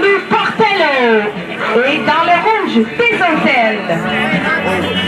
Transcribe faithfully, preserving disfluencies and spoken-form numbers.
rue Portello et dans le rouge des hôtels.